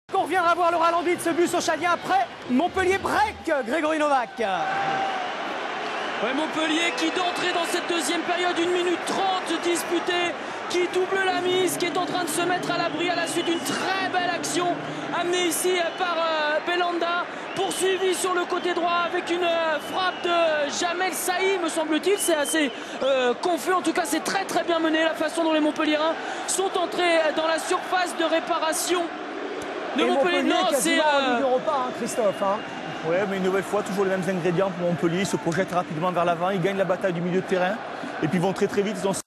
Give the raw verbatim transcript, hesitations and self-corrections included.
On reviendra voir le ralenti de ce but Sochaliens après Montpellier break, Grégory Novak. Ouais, Montpellier qui d'entrée dans cette deuxième période, une minute trente disputée, qui double la mise, qui est en train de se mettre à l'abri à la suite d'une très belle action amenée ici par euh, Belhanda, poursuivi sur le côté droit avec une euh, frappe de Jamel Saï, me semble-t-il. C'est assez euh, confus, en tout cas c'est très très bien mené la façon dont les Montpelliérains sont entrés dans la surface de réparation de Et Montpellier. Montpellier Non, c'est... euh... repas, hein, Christophe. Hein. Ouais, mais une nouvelle fois, toujours les mêmes ingrédients pour Montpellier. Ils se projettent rapidement vers l'avant, ils gagnent la bataille du milieu de terrain et puis ils vont très très vite. Ils ont